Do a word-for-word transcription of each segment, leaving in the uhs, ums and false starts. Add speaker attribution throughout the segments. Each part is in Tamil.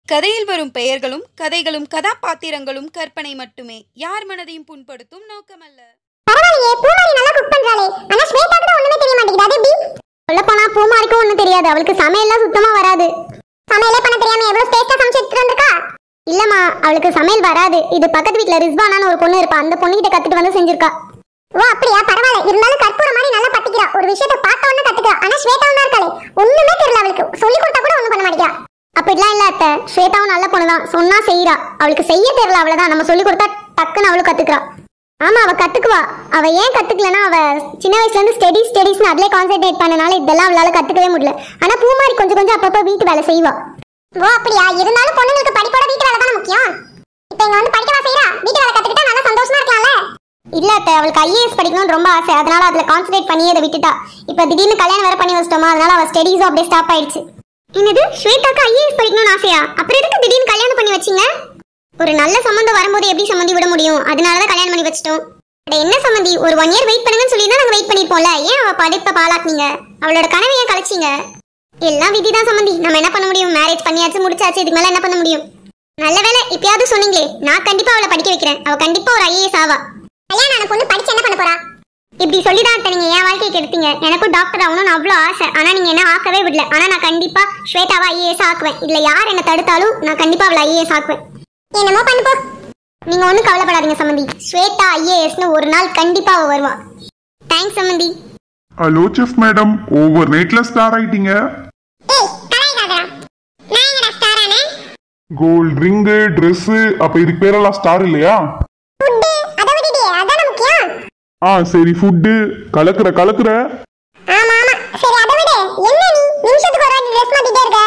Speaker 1: கதையில் வரும் பெயர்களும் கதைகளும் கதாபாத்திரங்களும் கற்பனை மட்டுமே. யார் மனதையும் புண்படுத்தும் நோக்கமல்ல.
Speaker 2: பரவாயில்லையே, பூமாரி நல்லா குக் பண்றாளே. ஆனா ஸ்வேதாக்கு தான் ஒண்ணுமே தெரிய மாட்டேங்குது. அது எப்படி? சொல்ல போனா பூமாரிக்கு ஒண்ணும் தெரியாது. அவளுக்கு சமையல்லாம் சுத்தமா வராது. சமையலே பண்ண தெரியாம எவ்வளவு டேஸ்டா சமைச்சு எடுத்துட்டு வந்திருக்கா. இல்லம்மா, அவளுக்கு சமையல் வராது. இது பக்கத்து வீட்ல ரிஸ்வானான்னு ஒரு பொண்ணு இருப்பா. அந்த பொண்ணு கிட்ட கத்துட்டு வந்து செஞ்சிருக்கா. ஓ அப்படியா, பரவாயில்ல. இருந்தாலும் கற்பூர மாதிரி நல்லா பத்திக்கிறா. ஒரு விஷயத்தை பார்த்த உடனே கத்துக்கிறா. ஆனா ஸ்வேதாவும் தான் இருக்காளே, ஒண்ணுமே தெரியல அவளுக்கு. சொல்லி கொடுத்தா கூட ஒண்ணும் பண்ண மாட்டேங்கிறா. அப்படிலாம் இல்ல அத்தை, ஸ்வேதாவும் நல்ல பொண்ணுதான். சொன்னா செய்யறா. அவளுக்கு செய்ய தெரியல, அவ்வளவுதான். நம்ம சொல்லி கொடுத்தா டக்குன்னு அவளும் கத்துக்கிறா. ஆமா, அவ கத்துக்குவா. அவ ஏன் கத்துக்கலன்னா, அவ சின்ன வயசுல இருந்து ஸ்டடி ஸ்டடிஸ்னு அதுலயே கான்சென்ட்ரேட் பண்ணனால இதெல்லாம் அவளால கத்துக்கவே முடியல. ஆனா பூமாரி கொஞ்சம் கொஞ்சம் அப்பப்ப வீட்டு வேலை செய்வா. ஓ அப்படியா, இருந்தாலும் பொண்ணுங்களுக்கு படிப்போட வீட்டு வேலை தானே முக்கியம். இப்போ இங்க வந்து படிக்கவா செய்யறா? வீட்டு வேலை கத்துக்கிட்டா நல்லா சந்தோஷமா இருக்கலாம்ல. இல்ல அத்தை, அவளுக்கு ஐஏஎஸ் படிக்கணும்னு ரொம்ப ஆசை. அதனால அதுல கான்சென்ட்ரேட் பண்ணி அதை விட்டுட்டா. இப்ப திடீர்னு கல்யாணம் வேற பண்ணி வச்சிட்டோமா, அதனால அவ ஸ்டடிஸும் அப்படியே ஸ்டாப் ஆயிடுச்சு. என்னது, ஸ்வேதாக்கு ஐஏஎஸ் படிக்கணும்னு ஆசையா? அப்புறம் எதுக்கு திடீர்னு கல்யாணம் பண்ணி வச்சீங்க? ஒரு நல்ல சம்பந்தம் வரும்போது எப்படி சம்மந்தி விட முடியும்? அதனாலதான் கல்யாணம் பண்ணி வச்சிட்டோம். என்ன சம்மந்தி, ஒரு ஒன் இயர் வெயிட் பண்ணுங்கன்னு சொல்லி தான் நாங்க வெயிட் பண்ணிருப்போம்ல. ஏன் அவ படிப்பை பாலாக்குனீங்க? அவளோட கனவை ஏன் கலைச்சிங்க? எல்லாம் விதிதான் சம்மந்தி. நம்ம என்ன பண்ண முடியும்? மேரேஜ் பண்ணியாச்சு, முடிச்சாச்சு. இதுக்கு மேல என்ன பண்ண முடியும்? நல்ல வேலை இப்பயாவது சொன்னீங்களே. நான் கண்டிப்பா அவளை படிக்க வைக்கிறேன். அவ கண்டிப்பா ஒரு ஐஏஎஸ் ஆவா. கல்யாணம் ஆன பொண்ணு படிச்சு என்ன பண்ண போறா? இப்படி சொல்லிதான் நீங்க என் வாழ்க்கையை கெடுத்தீங்க. எனக்கும் டாக்டர் ஆகணும்னு அவ்வளோ ஆசை. ஆனா நீங்க என்ன ஆக்கவே விடல. ஆனா நான் கண்டிப்பா ஸ்வேதாவை ஐஏஎஸ் ஆக்குவேன். இதுல யார் என்ன தடுத்தாலும் நான் கண்டிப்பா அவளை ஐஏஎஸ் ஆக்குவேன். என்னமோ பண்ணுப்போ. நீங்க ஒன்றும் கவலைப்படாதீங்க சம்மந்தி. ஸ்வேதா ஐஏஎஸ்னு ஒரு நாள் கண்டிப்பா அவ வருவா. தேங்க்ஸ் சம்மந்தி.
Speaker 3: ஹலோ செஃப் மேடம், ஓவர் நைட்ல ஸ்டார் ஆயிட்டீங்க.
Speaker 2: ஏய் கலாய்க்காதடா. நான் என்னடா ஸ்டார் ஆனே?
Speaker 3: கோல்ட் ரிங், Dress, அப்ப இதுக்கு பேரெல்லாம் ஸ்டார் இல்லையா?
Speaker 2: ஃபுட் அத விடுடி, அதான முக்கியம்.
Speaker 3: ஆ சரி, ஃபுட் கலக்குற கலக்குற.
Speaker 2: ஆமா ஆமா சரி, அத விடு. என்ன நீ நிமிஷத்துக்கு ஒரு வாட்டி Dress மாத்திட்டே இருக்க?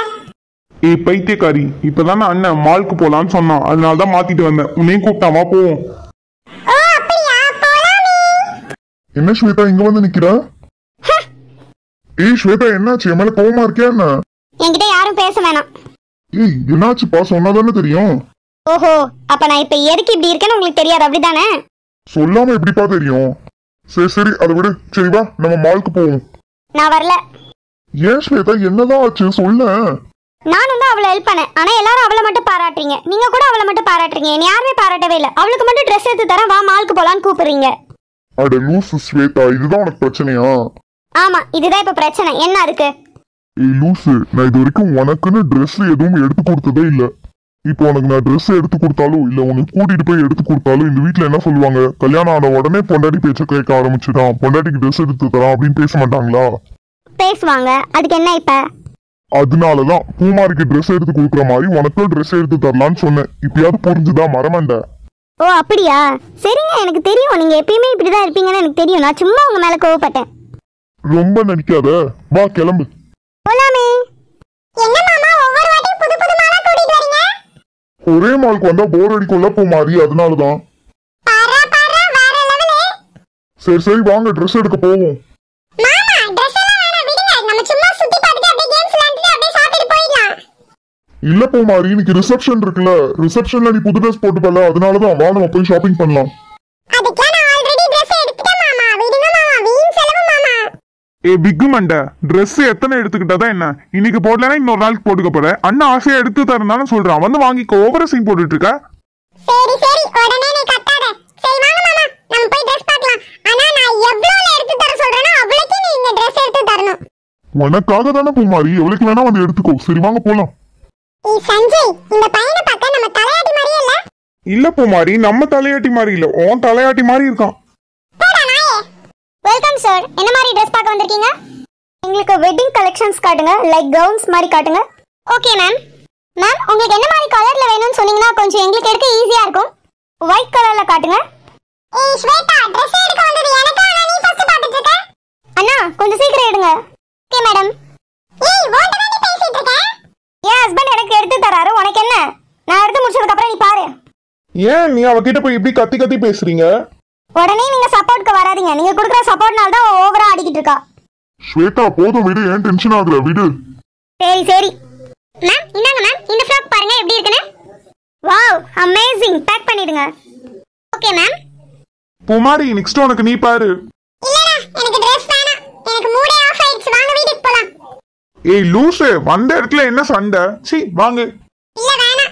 Speaker 3: ஏய் பைத்தியக்காரி, இப்பதான் அண்ணன் மால்க்கு போலான்னு சொன்னான். அதனால தான் மாத்திட்டு வந்தேன். உன்னையும் கூப்பிட்டாமா போவோம்.
Speaker 2: ஓ அப்படியா, போலாமே.
Speaker 3: என்ன ஸ்வேதா இங்க வந்து நிக்கிற? ஏய் ஸ்வேதா, என்னாச்சு? என் மேல கோவமா இருக்கியா என்ன?
Speaker 2: என்கிட்ட யாரும் பேச வேணாம்.
Speaker 3: ஏய் என்னாச்சுப்பா, சொன்னாதானே தெரியும்.
Speaker 2: ஓஹோ, அப்ப நான் இப்ப எதுக்கு இப்படி இருக்கேன்னு உங்களுக்கு தெரியாது, அப்படிதானே?
Speaker 3: சொல்லாம எப்படிப்பா தெரியும்? சரி சரி, அதை விடு. சரி வா, நம்ம மால்க்கு போவோம்.
Speaker 2: நான் வரல.
Speaker 3: ஏன் ஸ்வேதா, என்னதான் ஆச்சு சொல்ல?
Speaker 2: நானும் தான் அவளை ஹெல்ப் பண்ணேன். ஆனா எல்லாரும் அவளை மட்டும் பாராட்டுறீங்க. நீங்க கூட அவளை மட்டும் பாராட்டுறீங்க. என்ன யாருமே பாராட்டவே இல்லை. அவளுக்கு மட்டும் ட்ரெஸ் எடுத்து தரேன், வா மால்க்கு போலான்னு கூப்பிடுறீங்க.
Speaker 3: அட லூசு ஸ்வேதா, இதுதான் உனக்கு பிரச்சனையா?
Speaker 2: ஆமா, இதுதான் இப்ப பிரச்சனை. என்ன அதுக்கு?
Speaker 3: ஏய் லூசு, நான் இது வரைக்கும் உனக்குன்னு ட்ரெஸ் எதுவும் எடுத்து கொடுத்ததே இல்ல. இப்போ உனக்கு நான் ட்ரெஸ் எடுத்து கொடுத்தாலும் இல்ல உனக்கு கூட்டிட்டு போய் எடுத்து கொடுத்தாலும் இந்த வீட்டுல என்ன சொல்லுவாங்க? கல்யாணம் ஆன உடனே பொண்டாட்டி பேச்ச கேட்க ஆரம்பிச்சுதான், பொண்டாட்டிக்கு ட்ரெஸ் எடுத்து தரான் அப்படின்னு பேச மாட்டாங்களா?
Speaker 2: பேசுவாங்க. அதுக்கு என்ன இப்ப?
Speaker 3: அதனாலதான் பூமாரிக்கு ட்ரெஸ் எடுத்து கொடுக்குற மாதிரி உனக்கும் ட்ரெஸ் எடுத்து தரலான்னு சொன்னேன். இப்பயாவது புரிஞ்சுதா மரமண்ட?
Speaker 2: ஓ அப்படியா, சரிங்க. எனக்கு தெரியும் நீங்க எப்பயுமே இப்படிதான் இருப்பீங்கன்னு எனக்கு தெரியும். நான் சும்மா உங்க மேல கோவப்பட்டேன்.
Speaker 3: ரொம்ப நடிக்காத, வா கிளம்பு.
Speaker 2: போலாமே. என்ன மாமா ஒவ்வொரு வாட்டியும் புது புது மாலா கூட்டிட்டு வரீங்க?
Speaker 3: ஒரே மாலுக்கு வந்தா போர் அடிக்கும்ல பூமாரி, அதனாலதான்.
Speaker 2: பாரா பாரா, வேற லெவலே.
Speaker 3: சரி சரி வாங்க, ட்ரெஸ் எடுக்க போவோம்.
Speaker 2: மாமா Dress எல்லாம் வேணாம், விடுங்க. நம்ம சும்மா சுத்தி பார்த்துட்டு அப்படியே கேம்ஸ் விளையாடிட்டு அப்படியே சாப்பிட்டு போயிடலாம்.
Speaker 3: இல்ல பூமாரி, இன்னைக்கு ரிசப்ஷன் இருக்குல்ல, ரிசப்ஷன்ல நீ புது ட்ரெஸ் போட்டு போல, அதனாலதான் வா நம்ம போய் ஷாப்பிங் பண்ணலாம்.
Speaker 2: அதுக்கு நான் ஆல்ரெடி Dress எடுத்துட்டேன் மாமா. விடுங்க மாமா, வீண் செலவு மாமா.
Speaker 3: ஏ பிக்கு மண்ட, ட்ரெஸ் எத்தனை எடுத்துக்கிட்டதா என்ன? இன்னைக்கு போடலன்னா இன்னொரு நாளைக்கு போட்டுக்க போற. அண்ணா ஆசையா எடுத்து தரனாலும் சொல்றான், வந்து வாங்கிக்கோ. ஓவர சீன் போட்டுட்டு இருக்க.
Speaker 2: சரி சரி, உடனே நீ கத்தாத. சரி வாங்க மாமா, நம்ம போய் Dress பார்க்கலாம். ஆனா நான் எவ்வளவுல எடுத்து தர சொல்றேனோ அவ்வளவுக்கு நீ இந்த Dress எடுத்து தரணும்.
Speaker 3: உனக்காக தானே பூமாரி, எவ்வளவுக்கு வேணா வந்து எடுத்துக்கோ. சரி வாங்க போலாம்.
Speaker 2: ஏய் சஞ்சய், இந்த பையனை பார்க்க நம்ம தலையாட்டி மாதிரியே இல்ல?
Speaker 3: இல்ல பூமாரி, நம்ம தலையாட்டி மாதிரி இல்ல, உன் தலையாட்டி மாதிரி இருக்கான்.
Speaker 2: போடா நாயே. Welcome sir. என்ன மாதிரி Dress பார்க்க வந்திருக்கீங்க? உங்களுக்கு வெட்டிங் கலெக்ஷன்ஸ் காட்டுங்க, லைக் கவுன்ஸ் மாதிரி காட்டுங்க. Okay ma'am. மேம் உங்களுக்கு என்ன மாதிரி கலர்ல வேணும்னு சொன்னீங்கன்னா கொஞ்சம் எங்களுக்கு எடுக்க ஈஸியா இருக்கும். ஒயிட் கலர்ல காட்டுங்க. ஏய் ஸ்வேதா, Dress எடுக்க வந்தது எனக்கு, ஆனா நீ ஃபர்ஸ்ட் பார்த்துட்டு இருக்க. அண்ணா கொஞ்சம் சீக்கிரம் எடுங்க. Okay madam. ஏய் ஓண்ட தானே பேசிட்டு இருக்க? என் ஹஸ்பண்ட் எனக்கு எடுத்து தராரு, உனக்கு என்ன? நான் எடுத்து முடிச்சதுக்கு அப்புறம் நீ பாரு.
Speaker 3: ஏன் நீ அவகிட்ட போய் இப்படி கத்தி கத்தி பேசுறீங்க?
Speaker 2: உடனே நீங்க சப்போர்ட்க்கு வராதீங்க. நீங்க கொடுக்குற சப்போர்ட்னால தான் ஓவரா ஆடிக்கிட்டு இருக்கா.
Speaker 3: ஸ்வேதா போதும் விடு, ஏன் டென்ஷன் ஆகுற? விடு.
Speaker 2: சரி சரி. மேம் இந்தாங்க மேம், இந்த ஃப்ராக் பாருங்க எப்படி இருக்குன்னு. Wow amazing. பேக் பண்ணிடுங்க. Okay ma'am.
Speaker 3: பூமாரி நெக்ஸ்ட் உனக்கு நீ பாரு.
Speaker 2: இல்லடா, எனக்கு Dress வேணாம். எனக்கு மூடே ஆஃப் ஆயிடுச்சு. வாங்க வீட்டுக்கு போலாம்.
Speaker 3: ஏய் லூசு, வந்த இடத்துல என்ன சண்டை? சீ வாங்க.
Speaker 2: இல்ல வேணாம்.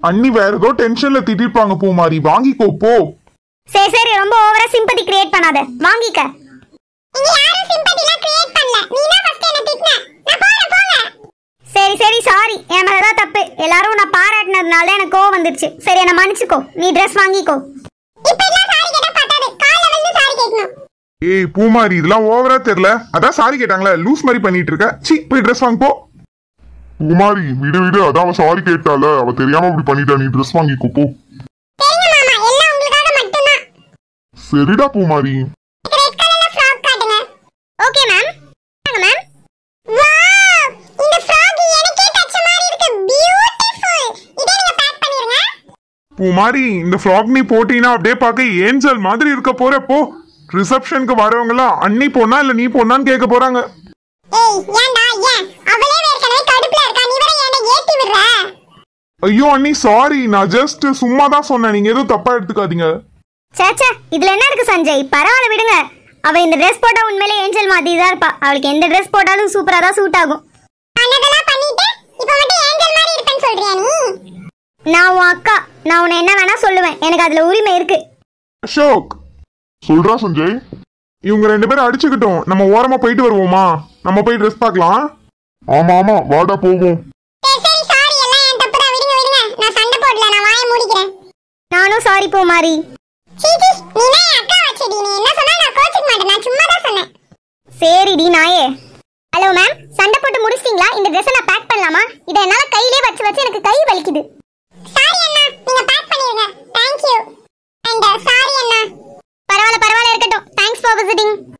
Speaker 4: அண்ணி வேற ஏதோ டென்ஷன்ல திட்டிருப்பாங்க பூமாரி, வாங்கிக்கோ போ.
Speaker 2: சரி சரி, ரொம்ப ஓவரா சிம்பதி கிரியேட் பண்ணாத, வாங்கிக்க. இங்க யாரும் சிம்பதிலாம் கிரியேட் பண்ணல, நீ தான் ஃபர்ஸ்ட் என்ன திட்டின. நான் போறேன், போங்க. சரி சரி, சாரி, என் மேல தான் தப்பு. எல்லாரும் நான் பாராட்டினதுனால எனக்கு கோவம் வந்துருச்சு. சரி, என்ன மன்னிச்சுக்கோ, நீ Dress வாங்கிக்கோ. இப்போ எல்லாம் சாரி கேட்டா பத்தாது, கால்ல விழுந்து சாரி கேட்கணும்.
Speaker 4: ஏய் பூமாரி, இதெல்லாம் ஓவரா தெரியல. அதான் சாரி கேட்டாங்களே, லூஸ் மாதிரி பண்ணிட்டு இருக்க. சீ, போய் Dress வாங்க போ.
Speaker 3: பூமாரி விடு விடு, அதான் அவ சாரி கேட்டால, அவ தெரியாம இப்படி பண்ணிட்டா. நீ ட்ரெஸ் வாங்கிக்கோ போ.
Speaker 2: சரிங்க மாமா, எல்லாம் உங்களுக்காக மட்டும்தான்.
Speaker 3: சரிடா பூமாரி.
Speaker 2: ரெட் கலர்ல ஃப்ராக் காட்டுங்க. Okay ma'am. வாங்க மேம். வாவ், இந்த ஃப்ராக் எனக்கே தச்ச மாதிரி இருக்கு. பியூட்டிஃபுல். இதை நீங்க பேக் பண்ணிருங்க.
Speaker 4: பூமாரி, இந்த ஃப்ராக் நீ போட்டீனா அப்படியே பார்க்க ஏஞ்சல் மாதிரி இருக்க போற. போ, ரிசப்ஷனுக்கு வரவங்க எல்லாம் அண்ணி பொண்ணா இல்ல நீ பொண்ணான்னு கேட்க போறாங்க.
Speaker 2: ஏய், ஏன்டா ஏன்? அவளே ஏற்கனவே கடுப்புல இருக்கா, நீ வேற என்ன ஏத்தி விடுற?
Speaker 4: ஐயோ அண்ணி, சாரி, நான் ஜஸ்ட் சும்மா தான் சொன்னேன், நீங்க எதுவும் தப்பா எடுத்துக்காதீங்க.
Speaker 2: சேச்சே, இதுல என்ன இருக்கு சஞ்சய்? பரவாயில்ல விடுங்க. அவ இந்த Dress போட்டா உண்மையிலே ஏஞ்சல் மாதிரி தான் இருப்பா. அவளுக்கு எந்த Dress போட்டாலும் சூப்பரா தான் சூட் ஆகும். அன்னதெல்லாம் பண்ணிட்டு இப்போ மட்டும் ஏஞ்சல் மாதிரி இருப்பேன்னு சொல்றியா நீ? நான் உன் அக்கா, நான் உன்னை என்ன வேணா சொல்லுவேன். எனக்கு அதுல உரிமை இருக்கு.
Speaker 4: அசோக்,
Speaker 3: சொல்றா சஞ்சய்.
Speaker 4: இவங்க ரெண்டு பேரும் அடிச்சுக்கிட்டோம், நம்ம ஓரமா போயிட்டு வருவோமா? நம்ம போய் Dress பார்க்கலாம்.
Speaker 3: ஆமா ஆமா, வாடா போவோம்.
Speaker 2: சரி சரி, சாரி, எல்லாம் என் தப்பு தான். விடுங்க விடுங்க, நான் சண்டை போடல, நான் வாயை மூடிக்கிறேன். நானும் சாரி பூமாரி. சீச்சி, நீ நான் என் அக்கா வச்சடி, நீ என்ன சொன்னா நான் கோச்சிக்க மாட்டேன், நான் சும்மா தான் சொன்னேன். சரிடி நாயே. ஹலோ மேம், சண்டை போட்டு முடிச்சிட்டீங்களா? இந்த Dress நான் பேக் பண்ணலாமா? இதை என்னால கையிலே வச்சு வச்சு எனக்கு கை வலிக்குது. சாரி அண்ணா, நீங்க பேக் பண்ணிருங்க. Thank you. And சாரி அண்ணா. பரவாயில்ல பரவாயில்ல, இருக்கட்டும். Thanks for visiting.